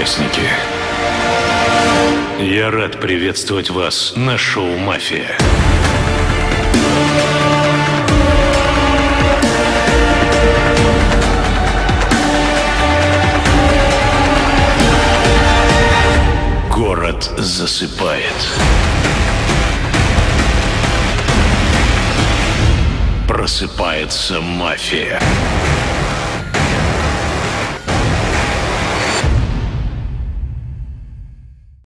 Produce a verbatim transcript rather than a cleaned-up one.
участники. Я рад приветствовать вас на шоу «Мафия». Город засыпает. Просыпается мафия.